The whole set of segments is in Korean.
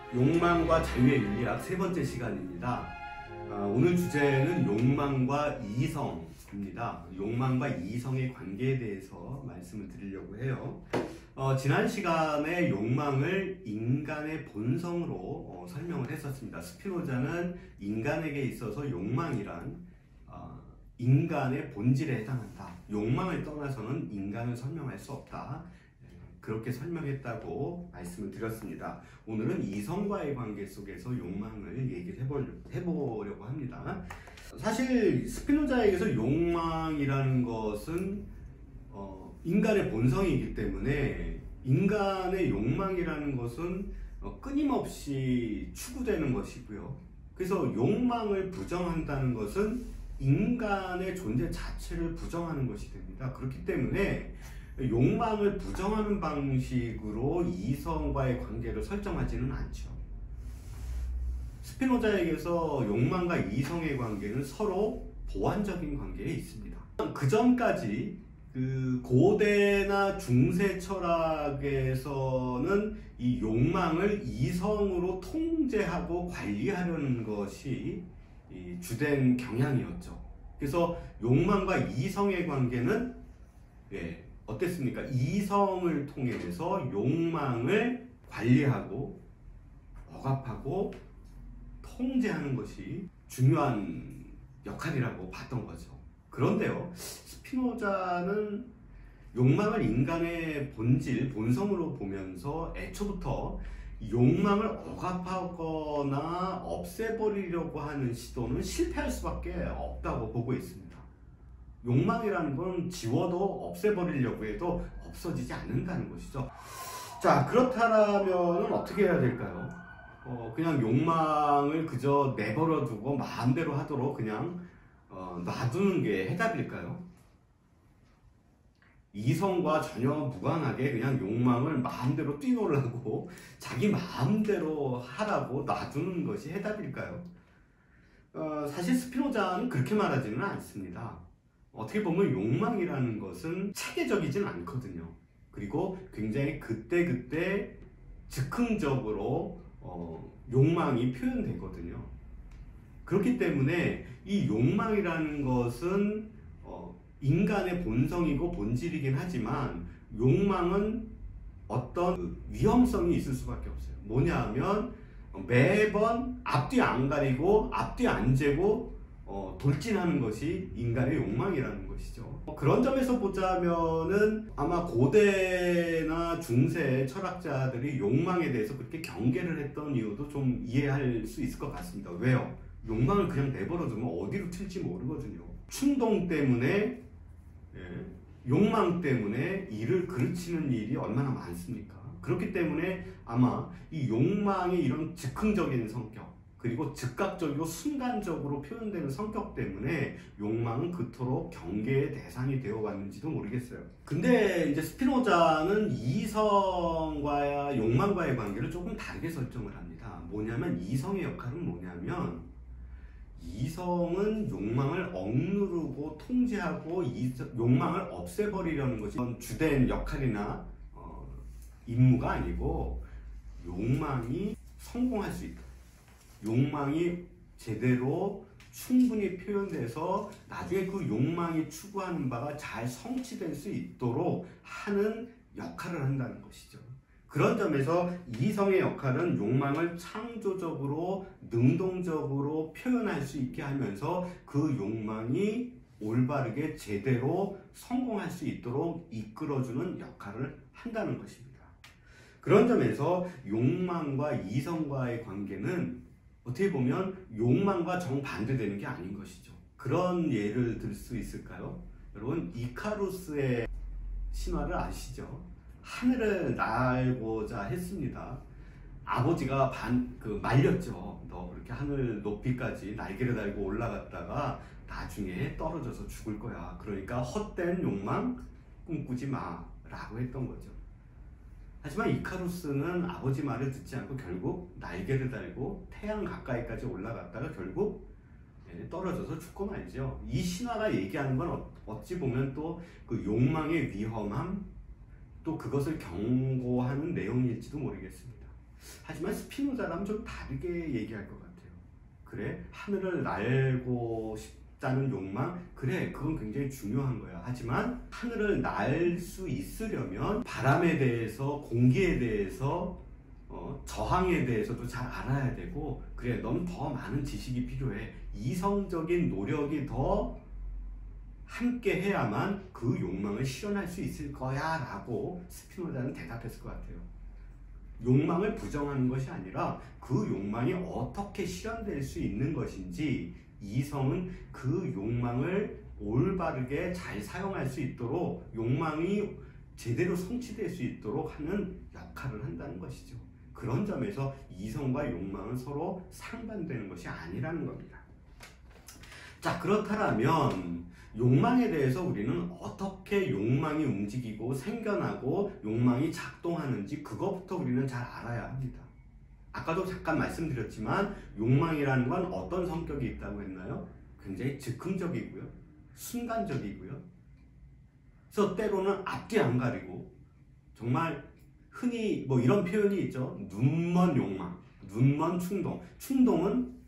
욕망과 자유의 윤리학 세 번째 시간입니다. 오늘 주제는 욕망과 이성입니다. 욕망과 이성의 관계에 대해서 말씀을 드리려고 해요. 지난 시간에 욕망을 인간의 본성으로 설명을 했었습니다. 스피노자는 인간에게 있어서 욕망이란 인간의 본질에 해당한다. 욕망을 떠나서는 인간을 설명할 수 없다. 그렇게 설명했다고 말씀을 드렸습니다. 오늘은 이성과의 관계 속에서 욕망을 얘기를 해보려고 합니다. 사실 스피노자에게서 욕망이라는 것은 인간의 본성이기 때문에 인간의 욕망이라는 것은 끊임없이 추구되는 것이고요. 그래서 욕망을 부정한다는 것은 인간의 존재 자체를 부정하는 것이 됩니다. 그렇기 때문에 욕망을 부정하는 방식으로 이성과의 관계를 설정하지는 않죠. 스피노자에게서 욕망과 이성의 관계는 서로 보완적인 관계에 있습니다. 그 전까지 고대나 중세 철학에서는 이 욕망을 이성으로 통제하고 관리하려는 것이 주된 경향이었죠. 그래서 욕망과 이성의 관계는 어땠습니까? 이성을 통해서 욕망을 관리하고 억압하고 통제하는 것이 중요한 역할이라고 봤던 거죠. 그런데요, 스피노자는 욕망을 인간의 본질, 본성으로 보면서 애초부터 욕망을 억압하거나 없애버리려고 하는 시도는 실패할 수밖에 없다고 보고 있습니다. 욕망이라는 건 지워도 없애버리려고 해도 없어지지 않는다는 것이죠. 자, 그렇다면 어떻게 해야 될까요? 그냥 욕망을 그저 내버려 두고 마음대로 하도록 그냥 놔두는 게 해답일까요? 이성과 전혀 무관하게 그냥 욕망을 마음대로 뛰놀라고 자기 마음대로 하라고 놔두는 것이 해답일까요? 사실 스피노자는 그렇게 말하지는 않습니다. 어떻게 보면 욕망이라는 것은 체계적이진 않거든요. 그리고 굉장히 그때그때 즉흥적으로 욕망이 표현되거든요. 그렇기 때문에 이 욕망이라는 것은 인간의 본성이고 본질이긴 하지만 욕망은 어떤 위험성이 있을 수밖에 없어요. 뭐냐 하면 매번 앞뒤 안 가리고 앞뒤 안 재고 돌진하는 것이 인간의 욕망이라는 것이죠. 그런 점에서 보자면은 아마 고대나 중세 철학자들이 욕망에 대해서 그렇게 경계를 했던 이유도 좀 이해할 수 있을 것 같습니다. 왜요? 욕망을 그냥 내버려 두면 어디로 튈지 모르거든요. 충동 때문에, 욕망 때문에 일을 그르치는 일이 얼마나 많습니까? 그렇기 때문에 아마 이 욕망의 이런 즉흥적인 성격, 그리고 즉각적이고 순간적으로 표현되는 성격 때문에 욕망은 그토록 경계의 대상이 되어 왔는지도 모르겠어요. 근데 이제 스피노자는 이성과 욕망과의 관계를 조금 다르게 설정을 합니다. 뭐냐면 이성의 역할은 뭐냐면 이성은 욕망을 억누르고 통제하고 욕망을 없애버리려는 것이 주된 역할이나 임무가 아니고 욕망이 성공할 수 있다. 욕망이 제대로 충분히 표현돼서 나중에 그 욕망이 추구하는 바가 잘 성취될 수 있도록 하는 역할을 한다는 것이죠. 그런 점에서 이성의 역할은 욕망을 창조적으로 능동적으로 표현할 수 있게 하면서 그 욕망이 올바르게 제대로 성공할 수 있도록 이끌어주는 역할을 한다는 것입니다. 그런 점에서 욕망과 이성과의 관계는 어떻게 보면 욕망과 정반대되는 게 아닌 것이죠. 그런 예를 들 수 있을까요? 여러분, 이카루스의 신화를 아시죠? 하늘을 날고자 했습니다. 아버지가 말렸죠. 너 그렇게 하늘 높이까지 날개를 달고 올라갔다가 나중에 떨어져서 죽을 거야. 그러니까 헛된 욕망 꿈꾸지 마 라고 했던 거죠. 하지만 이카루스는 아버지 말을 듣지 않고 결국 날개를 달고 태양 가까이까지 올라갔다가 결국 떨어져서 죽고 말죠. 이 신화가 얘기하는 건 어찌 보면 또 그 욕망의 위험함, 또 그것을 경고하는 내용일지도 모르겠습니다. 하지만 스피노자라면 좀 다르게 얘기할 것 같아요. 그래, 하늘을 날고 싶다는 욕망, 그래, 그건 굉장히 중요한 거야. 하지만 하늘을 날 수 있으려면 바람에 대해서, 공기에 대해서, 저항에 대해서도 잘 알아야 되고, 그래, 넌 더 많은 지식이 필요해. 이성적인 노력이 더 함께 해야만 그 욕망을 실현할 수 있을 거야 라고 스피노자는 대답했을 것 같아요. 욕망을 부정하는 것이 아니라 그 욕망이 어떻게 실현될 수 있는 것인지, 이성은 그 욕망을 올바르게 잘 사용할 수 있도록, 욕망이 제대로 성취될 수 있도록 하는 역할을 한다는 것이죠. 그런 점에서 이성과 욕망은 서로 상반되는 것이 아니라는 겁니다. 자, 그렇다면 욕망에 대해서 우리는 어떻게 욕망이 움직이고 생겨나고 욕망이 작동하는지 그것부터 우리는 잘 알아야 합니다. 아까도 잠깐 말씀드렸지만 욕망이라는 건 어떤 성격이 있다고 했나요? 굉장히 즉흥적이고요, 순간적이고요. 그래서 때로는 앞뒤 안 가리고, 정말 흔히 뭐 이런 표현이 있죠. 눈먼 욕망, 눈먼 충동. 충동은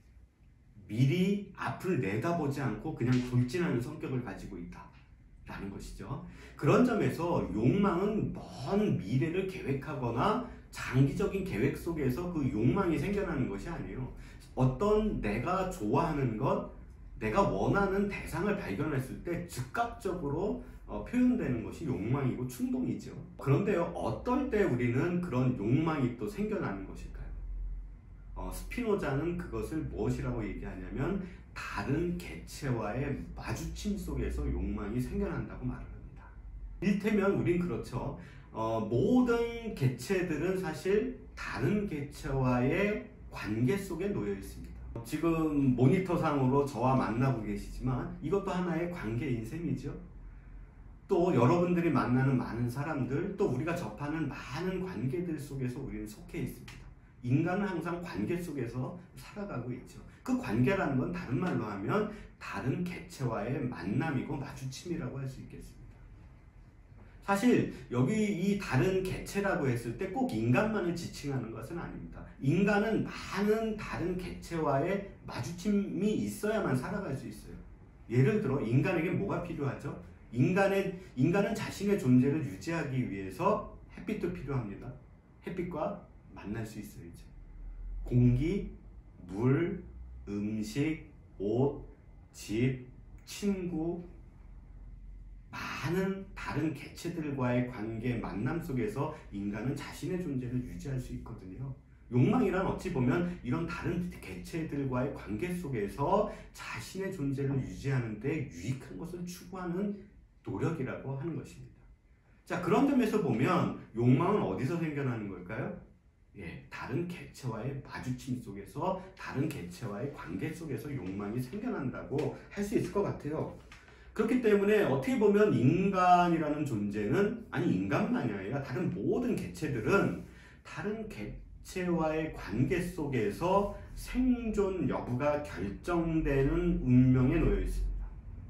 미리 앞을 내다보지 않고 그냥 돌진하는 성격을 가지고 있다 라는 것이죠. 그런 점에서 욕망은 먼 미래를 계획하거나 장기적인 계획 속에서 그 욕망이 생겨나는 것이 아니에요. 어떤 내가 좋아하는 것, 내가 원하는 대상을 발견했을 때 즉각적으로 표현되는 것이 욕망이고 충동이죠. 그런데요, 어떨 때 우리는 그런 욕망이 또 생겨나는 것일까요? 스피노자는 그것을 무엇이라고 얘기하냐면 다른 개체와의 마주침 속에서 욕망이 생겨난다고 말을 합니다. 이를테면 우린 그렇죠. 모든 개체들은 사실 다른 개체와의 관계 속에 놓여 있습니다. 지금 모니터상으로 저와 만나고 계시지만 이것도 하나의 관계인 셈이죠. 또 여러분들이 만나는 많은 사람들, 또 우리가 접하는 많은 관계들 속에서 우리는 속해 있습니다. 인간은 항상 관계 속에서 살아가고 있죠. 그 관계라는 건 다른 말로 하면 다른 개체와의 만남이고 마주침이라고 할 수 있겠습니다. 사실 여기 이 다른 개체라고 했을 때 꼭 인간만을 지칭하는 것은 아닙니다. 인간은 많은 다른 개체와의 마주침이 있어야만 살아갈 수 있어요. 예를 들어 인간에게 뭐가 필요하죠? 인간은 자신의 존재를 유지하기 위해서 햇빛도 필요합니다. 햇빛과 만날 수 있어야죠. 공기, 물, 음식, 옷, 집, 친구, 많은 다른 개체들과의 관계, 만남 속에서 인간은 자신의 존재를 유지할 수 있거든요. 욕망이란 어찌 보면 이런 다른 개체들과의 관계 속에서 자신의 존재를 유지하는 데 유익한 것을 추구하는 노력이라고 하는 것입니다. 자, 그런 점에서 보면 욕망은 어디서 생겨나는 걸까요? 다른 개체와의 마주침 속에서, 다른 개체와의 관계 속에서 욕망이 생겨난다고 할 수 있을 것 같아요. 그렇기 때문에 어떻게 보면 인간이라는 존재는, 아니 인간만이 아니라 다른 모든 개체들은 다른 개체와의 관계 속에서 생존 여부가 결정되는 운명에 놓여 있습니다.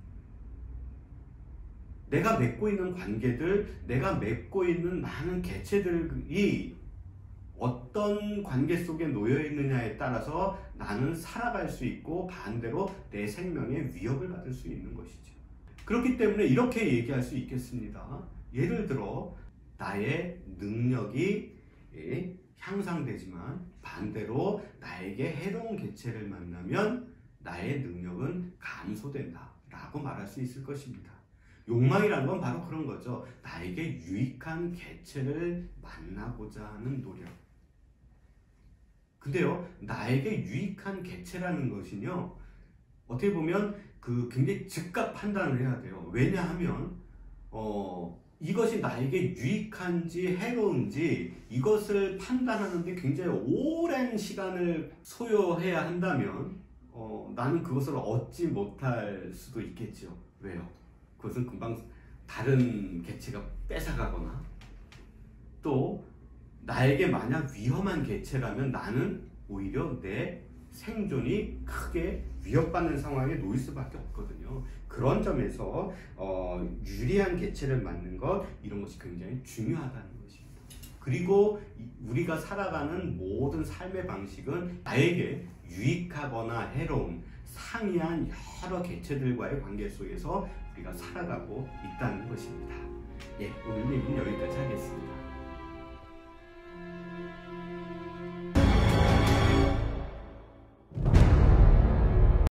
내가 맺고 있는 관계들, 내가 맺고 있는 많은 개체들이 어떤 관계 속에 놓여 있느냐에 따라서 나는 살아갈 수 있고 반대로 내 생명에 위협을 받을 수 있는 것이죠. 그렇기 때문에 이렇게 얘기할 수 있겠습니다. 예를 들어 나의 능력이 향상되지만 반대로 나에게 해로운 개체를 만나면 나의 능력은 감소된다 라고 말할 수 있을 것입니다. 욕망이라는 건 바로 그런 거죠. 나에게 유익한 개체를 만나고자 하는 노력. 근데요, 나에게 유익한 개체라는 것은요, 어떻게 보면 굉장히 즉각 판단을 해야 돼요. 왜냐하면 이것이 나에게 유익한지 해로운지 이것을 판단하는 데 굉장히 오랜 시간을 소요해야 한다면 나는 그것을 얻지 못할 수도 있겠죠. 왜요? 그것은 금방 다른 개체가 뺏어가거나, 또 나에게 만약 위험한 개체라면 나는 오히려 내 생존이 크게 위협받는 상황에 놓일 수밖에 없거든요. 그런 점에서 유리한 개체를 맞는 것, 이런 것이 굉장히 중요하다는 것입니다. 그리고 우리가 살아가는 모든 삶의 방식은 나에게 유익하거나 해로운 상이한 여러 개체들과의 관계 속에서 우리가 살아가고 있다는 것입니다. 예, 오늘 얘기는 여기까지 하겠습니다.